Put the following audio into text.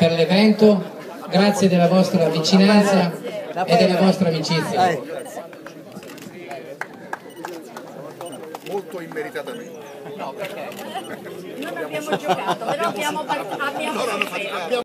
per l'evento, grazie della vostra vicinanza e della vostra amicizia. Molto immeritatamente. No, perché non abbiamo giocato, però abbiamo